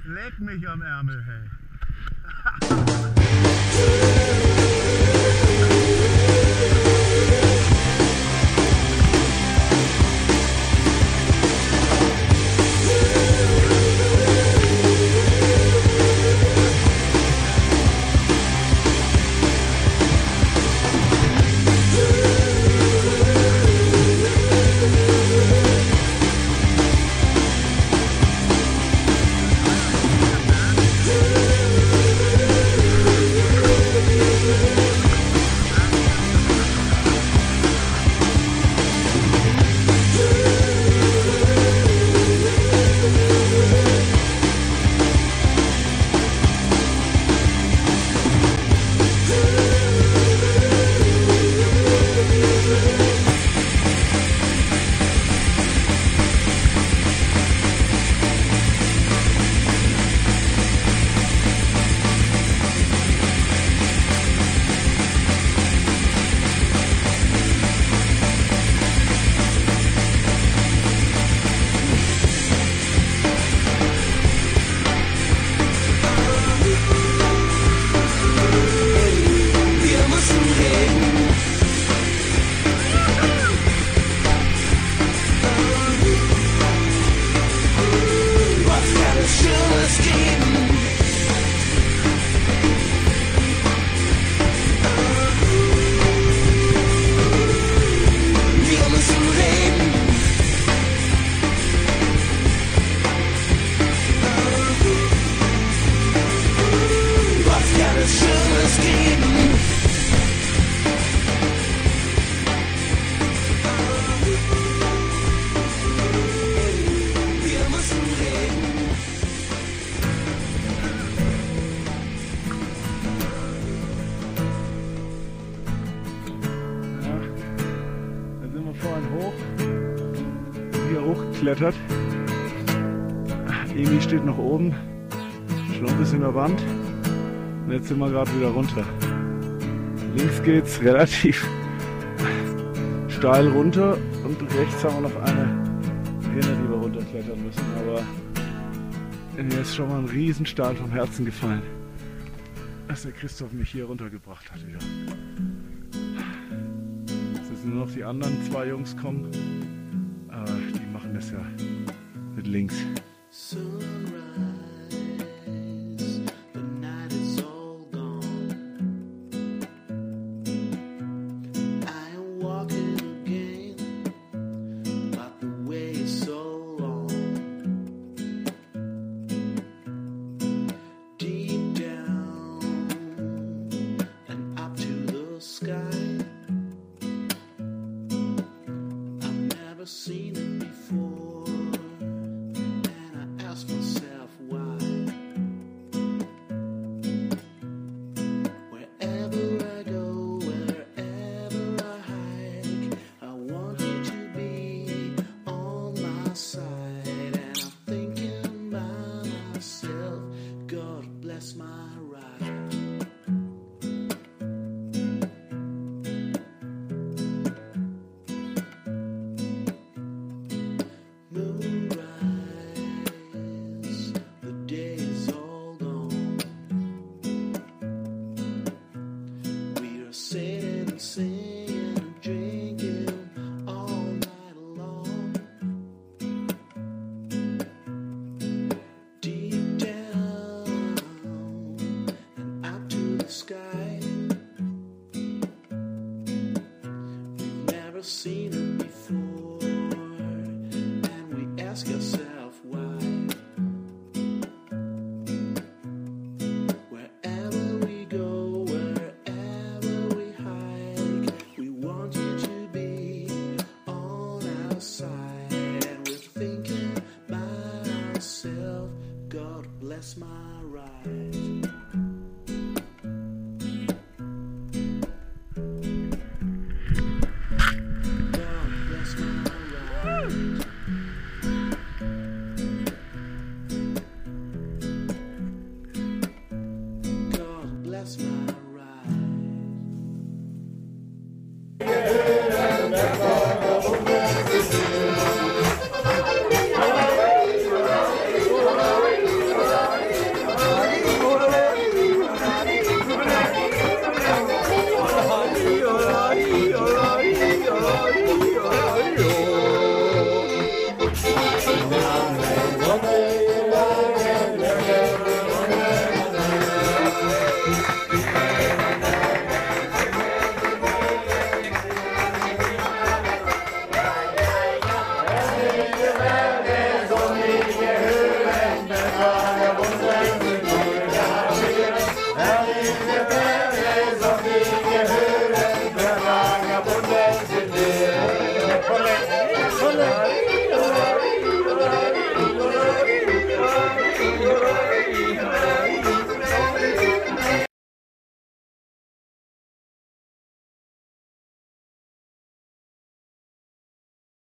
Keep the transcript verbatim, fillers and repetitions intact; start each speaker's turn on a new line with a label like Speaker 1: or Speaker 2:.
Speaker 1: Leck mich am Ärmel, hey. Hochgeklettert. Emi steht noch oben, Schlump ist in der Wand und jetzt sind wir gerade wieder runter. Links geht's relativ steil runter und rechts haben wir noch eine Rinne, die wir runterklettern müssen, aber mir ist schon mal ein Riesenstein vom Herzen gefallen, dass der Christoph mich hier runtergebracht hat wieder. Jetzt müssen nur noch die anderen zwei Jungs kommen. Aber die machen das ja mit links.
Speaker 2: Seen it before, and I ask myself why. Wherever I go, wherever I hike, I want you to be on my side. And I'm thinking by myself, God bless my ride. Sitting and singing and drinking all night long. Deep down and up to the sky. We've never seen it before, and we ask ourselves why. Wherever we go, wherever we hike, we want you to be on our side.